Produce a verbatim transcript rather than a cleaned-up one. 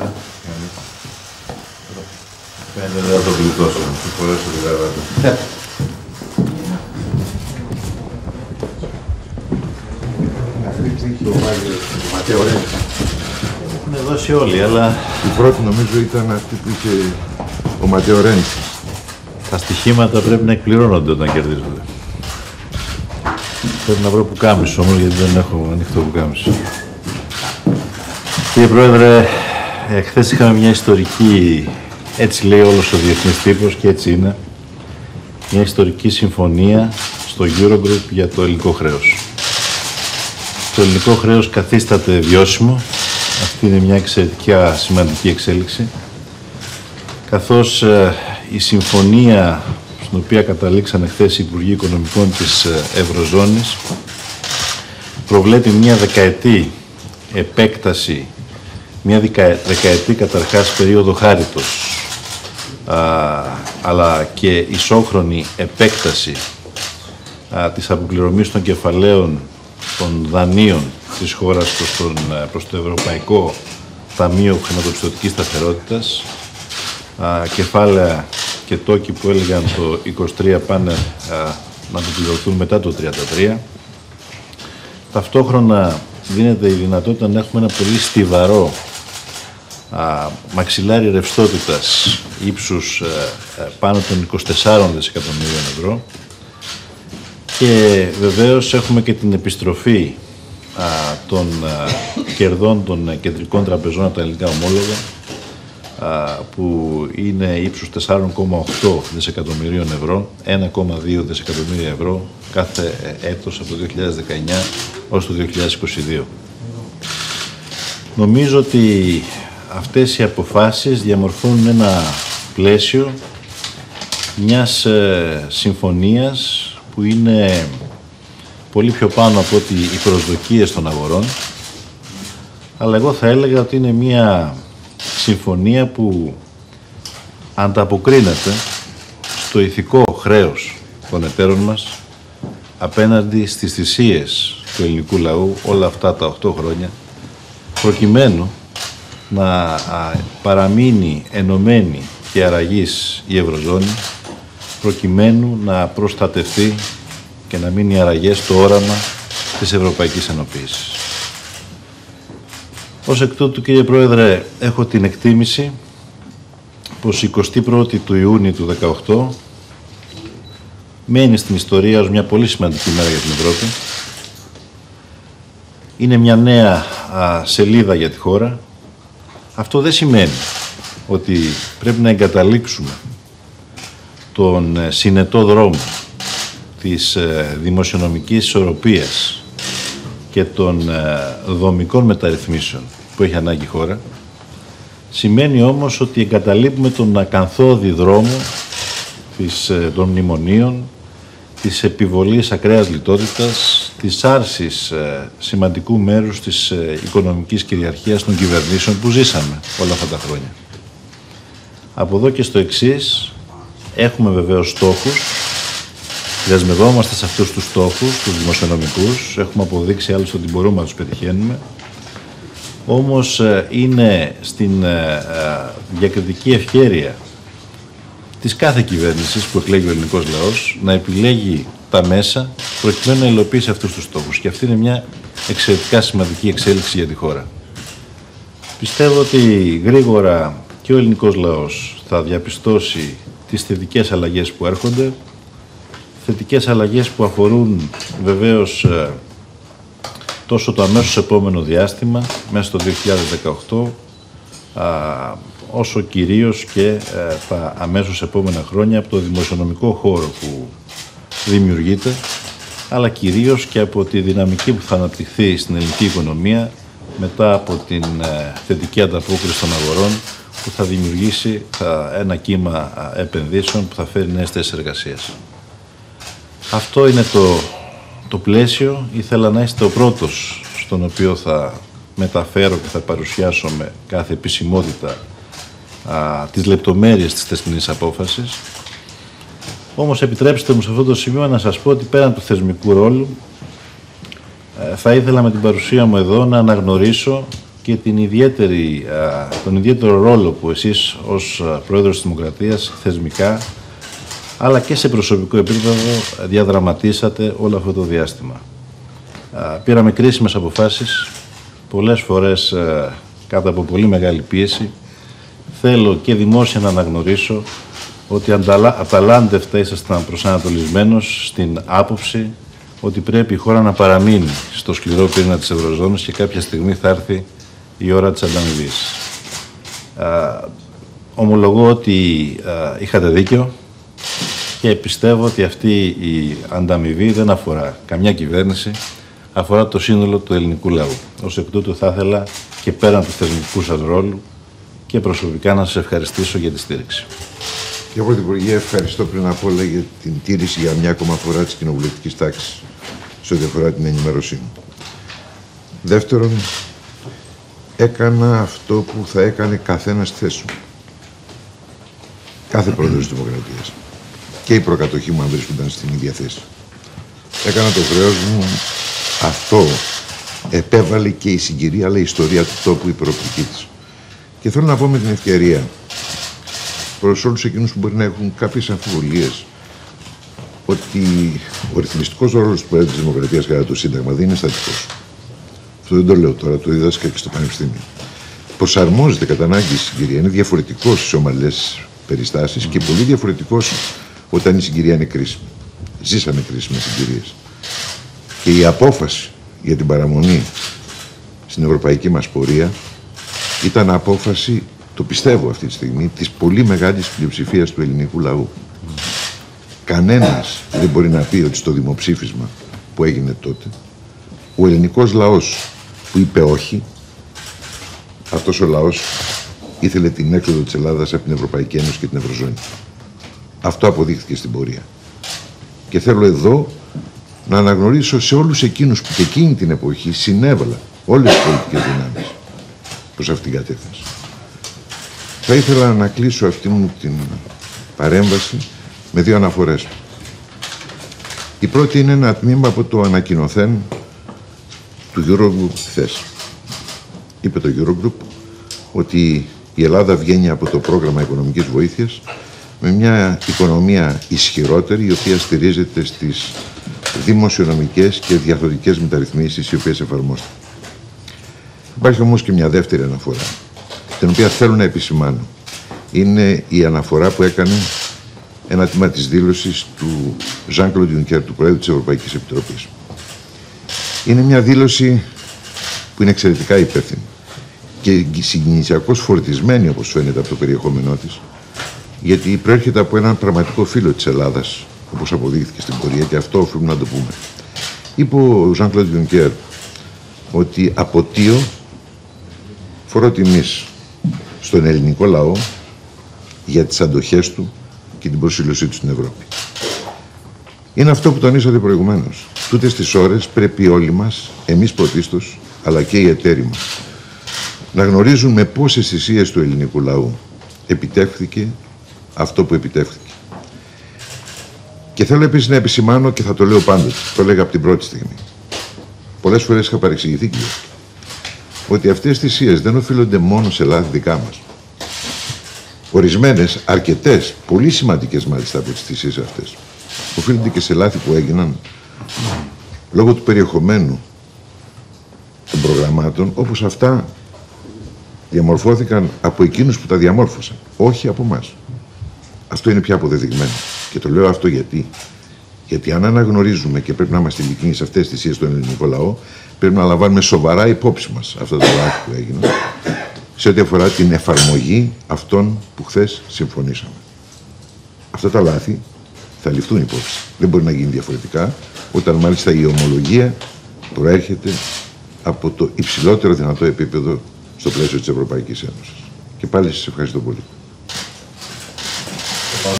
Φαίνεται να το γλιτώσω, τι φορές το γραβάτε. Αυτή που είχε ο Μάγιος, ο Ματέο Ρέντσι. Έχουν δώσει όλοι, αλλά... Η πρώτη νομίζω ήταν αυτή που είχε ο Ματέο Ρέντσι. Τα στοιχήματα πρέπει να εκπληρώνονται όταν κερδίζονται. Πρέπει να βρω πουκάμισο όμως, γιατί δεν έχω ανοιχτό πουκάμισο. Κύριε Πρόεδρε, χθες είχαμε μια ιστορική, έτσι λέει όλος ο διεθνής τύπος και έτσι είναι, μια ιστορική συμφωνία στο Eurogroup για το ελληνικό χρέος. Το ελληνικό χρέος καθίσταται βιώσιμο. Αυτή είναι μια εξαιρετικά σημαντική εξέλιξη. Καθώς ε, η συμφωνία στην οποία καταλήξανε χθες οι Υπουργοί Οικονομικών της ε, Ευρωζώνης προβλέπει μια δεκαετή επέκταση, μια δεκα, δεκαετή καταρχάς περίοδο χάριτος, α, αλλά και ισόχρονη επέκταση α, της αποπληρωμής των κεφαλαίων των δανείων της χώρας προς, τον, προς το Ευρωπαϊκό Ταμείο Χρηματοπιστωτικής Σταθερότητας. Α, κεφάλαια και τόκοι που έλεγαν το είκοσι τρία πάνε α, να αποπληρωθούν μετά το τριάντα τρία. Ταυτόχρονα δίνεται η δυνατότητα να έχουμε ένα πολύ στιβαρό α, μαξιλάρι ρευστότητας ύψους α, α, πάνω των είκοσι τεσσάρων δισεκατομμυρίων ευρώ. Και βεβαίως έχουμε και την επιστροφή α, των α, κερδών των κεντρικών τραπεζών από τα ελληνικά ομόλογα, α, που είναι ύψους τέσσερα κόμμα οκτώ δισεκατομμυρίων ευρώ, ένα κόμμα δύο δισεκατομμύρια ευρώ κάθε έτος από το δύο χιλιάδες δεκαεννιά ως το δύο χιλιάδες είκοσι δύο. Νομίζω ότι αυτές οι αποφάσεις διαμορφώνουν ένα πλαίσιο μιας ε, συμφωνίας που είναι πολύ πιο πάνω από ότι οι προσδοκίες των αγορών, αλλά εγώ θα έλεγα ότι είναι μια συμφωνία που ανταποκρίνεται στο ηθικό χρέος των εταίρων μας απέναντι στις θυσίες του ελληνικού λαού όλα αυτά τα οκτώ χρόνια, προκειμένου να α, παραμείνει ενωμένη και αραγής η Ευρωζώνη, προκειμένου να προστατευτεί και να μείνει αραγές το όραμα της Ευρωπαϊκής Ενοποίησης. Ως εκ τούτου, κύριε Πρόεδρε, έχω την εκτίμηση πως η εικοστή πρώτη του Ιούνιου του δύο χιλιάδες δεκαοκτώ μένει στην ιστορία ως μια πολύ σημαντική μέρα για την Ευρώπη. Είναι μια νέα α, σελίδα για τη χώρα. Αυτό δεν σημαίνει ότι πρέπει να εγκαταλείψουμε τον ε, συνετό δρόμο της ε, δημοσιονομικής ισορροπίας και των ε, δομικών μεταρρυθμίσεων που έχει ανάγκη η χώρα. Σημαίνει όμως ότι εγκαταλείπουμε τον ακαθόδη δρόμο της, ε, των μνημονίων, της επιβολής ακραίας λιτότητας, της άρσης ε, σημαντικού μέρους της ε, οικονομικής κυριαρχίας των κυβερνήσεων που ζήσαμε όλα αυτά τα χρόνια. Από εδώ και στο εξής, έχουμε βεβαίως στόχους, δεσμευόμαστε σε αυτούς τους στόχους, τους δημοσιονομικούς, έχουμε αποδείξει άλλωστε ότι μπορούμε να τους πετυχαίνουμε, όμως ε, είναι στην ε, ε, διακριτική ευχέρεια της κάθε κυβέρνησης που εκλέγει ο ελληνικός λαός να επιλέγει τα μέσα προκειμένου να υλοποιήσει αυτούς τους στόχους. Και αυτή είναι μια εξαιρετικά σημαντική εξέλιξη για τη χώρα. Πιστεύω ότι γρήγορα και ο ελληνικός λαός θα διαπιστώσει τις θετικές αλλαγές που έρχονται, θετικές αλλαγές που αφορούν βεβαίως τόσο το αμέσως επόμενο διάστημα, μέσα στο δύο χιλιάδες δεκαοκτώ, όσο κυρίως και τα αμέσως επόμενα χρόνια από το δημοσιονομικό χώρο που δημιουργείται, αλλά κυρίως και από τη δυναμική που θα αναπτυχθεί στην ελληνική οικονομία μετά από την θετική ανταπόκριση των αγορών που θα δημιουργήσει ένα κύμα επενδύσεων που θα φέρει νέες θέσεις εργασίας. Αυτό είναι το, το πλαίσιο. Ήθελα να είστε ο πρώτος στον οποίο θα μεταφέρω και θα παρουσιάσω με κάθε επισημότητα α, τις λεπτομέρειες της θεσμινής απόφασης. Όμως επιτρέψτε μου σε αυτό το σημείο να σας πω ότι πέραν του θεσμικού ρόλου ε, θα ήθελα με την παρουσία μου εδώ να αναγνωρίσω και την ιδιαίτερη, τον ιδιαίτερο ρόλο που εσείς ως Πρόεδρος της Δημοκρατίας θεσμικά αλλά και σε προσωπικό επίπεδο διαδραματίσατε όλο αυτό το διάστημα. Πήραμε κρίσιμες αποφάσεις, πολλές φορές κάτω από πολύ μεγάλη πίεση. Θέλω και δημόσια να αναγνωρίσω ότι αταλάντευτα ήσασταν προσανατολισμένος στην άποψη ότι πρέπει η χώρα να παραμείνει στο σκληρό πυρήνα της Ευρωζώνης και κάποια στιγμή θα έρθει η ώρα της ανταμοιβής. Ομολογώ ότι α, είχατε δίκιο και πιστεύω ότι αυτή η ανταμοιβή δεν αφορά καμιά κυβέρνηση, αφορά το σύνολο του ελληνικού λαού. Ως εκ τούτου θα ήθελα και πέραν του θεσμικού σας ρόλου και προσωπικά να σας ευχαριστήσω για τη στήριξη. Κύριε Πρωθυπουργέ, ευχαριστώ πριν απ' όλα για την τήρηση για μια ακόμα φορά της κοινοβουλευτικής τάξης σε ό,τι αφορά την ενημέρωσή μου. Δεύτερον, έκανα αυτό που θα έκανε καθένας στη θέση μου. Κάθε πρόεδρος της Δημοκρατίας. Και η προκατοχή μου αν βρίσκονταν στην ίδια θέση. Έκανα το χρέος μου. Αυτό επέβαλε και η συγκυρία, αλλά η ιστορία του τόπου, η προοπτική της. Και θέλω να πω με την ευκαιρία προς όλους εκείνους που μπορεί να έχουν κάποιες αμφιβολίες ότι ο ρυθμιστικός ρόλος του Προέδρου της Δημοκρατίας κατά το Σύνταγμα δεν είναι στατικός. Αυτό δεν το λέω τώρα, το δίδασκα και στο Πανεπιστήμιο. Προσαρμόζεται κατά ανάγκη η συγκυρία. Είναι διαφορετικός στις ομαλές περιστάσεις και πολύ διαφορετικός όταν η συγκυρία είναι κρίσιμη. Ζήσαμε κρίσιμες συγκυρίες. Και η απόφαση για την παραμονή στην ευρωπαϊκή μας πορεία ήταν απόφαση, το πιστεύω αυτή τη στιγμή, της πολύ μεγάλης πλειοψηφίας του ελληνικού λαού. Κανένας δεν μπορεί να πει ότι στο δημοψήφισμα που έγινε τότε, ο ελληνικός λαός που είπε όχι, αυτός ο λαός ήθελε την έξοδο της Ελλάδας από την Ευρωπαϊκή Ένωση και την Ευρωζώνη. Αυτό αποδείχθηκε στην πορεία. Και θέλω εδώ να αναγνωρίσω σε όλους εκείνους που και εκείνη την εποχή συνέβαλαν, όλες τις πολιτικές δυνάμεις, προς αυτήν την κατεύθυνση. Θα ήθελα να κλείσω αυτή μου την παρέμβαση με δύο αναφορές. Η πρώτη είναι ένα τμήμα από το ανακοινωθέν του Eurogroup χθες. Είπε το Eurogroup ότι η Ελλάδα βγαίνει από το πρόγραμμα οικονομικής βοήθειας με μια οικονομία ισχυρότερη, η οποία στηρίζεται στις δημοσιονομικές και διαρθρωτικές μεταρρυθμίσεις οι οποίες εφαρμόστηκαν. Υπάρχει όμως και μια δεύτερη αναφορά, την οποία θέλω να επισημάνω. Είναι η αναφορά που έκανε ένα τμήμα της δήλωσης του Jean-Claude Juncker, του Προέδρου της Ευρωπαϊκής Επιτροπής. Είναι μια δήλωση που είναι εξαιρετικά υπεύθυνη και συγκινησιακώς φορτισμένη, όπως φαίνεται από το περιεχόμενό της, γιατί προέρχεται από έναν πραγματικό φίλο της Ελλάδας, όπως αποδείχθηκε στην πορεία, και αυτό οφείλουμε να το πούμε. Είπε ο Jean-Claude Juncker ότι αποτείω φορώ τιμής στον ελληνικό λαό για τις αντοχές του και την προσήλωσή του στην Ευρώπη. Είναι αυτό που τονίσατε προηγουμένως. Τούτες τις ώρες πρέπει όλοι μας, εμείς πρωτίστως, αλλά και οι εταίροι μας, να γνωρίζουν με πόσες θυσίες του ελληνικού λαού επιτεύχθηκε αυτό που επιτεύχθηκε. Και θέλω επίσης να επισημάνω, και θα το λέω πάντοτε, το έλεγα από την πρώτη στιγμή. Πολλές φορές είχα παρεξηγηθεί και ότι αυτές τις θυσίες δεν οφείλονται μόνο σε λάθη δικά μας. Ορισμένες, αρκετές, πολύ σημαντικές μάλιστα από τις θυσίες αυτές, οφείλονται και σε λάθη που έγιναν λόγω του περιεχομένου των προγραμμάτων, όπως αυτά διαμορφώθηκαν από εκείνους που τα διαμόρφωσαν, όχι από εμάς. Αυτό είναι πια αποδεδειγμένο. Και το λέω αυτό γιατί. Γιατί αν αναγνωρίζουμε και πρέπει να είμαστε ειλικρινείς σε αυτές τις θυσίες στον ελληνικό λαό, πρέπει να λαμβάνουμε σοβαρά υπόψη μας αυτά τα λάθη που έγιναν σε ό,τι αφορά την εφαρμογή αυτών που χθες συμφωνήσαμε. Αυτά τα λάθη θα ληφθούν υπόψη. Δεν μπορεί να γίνει διαφορετικά, όταν μάλιστα η ομολογία προέρχεται από το υψηλότερο δυνατό επίπεδο στο πλαίσιο της Ευρωπαϊκής Ένωσης. Και πάλι σας ευχαριστώ πολύ.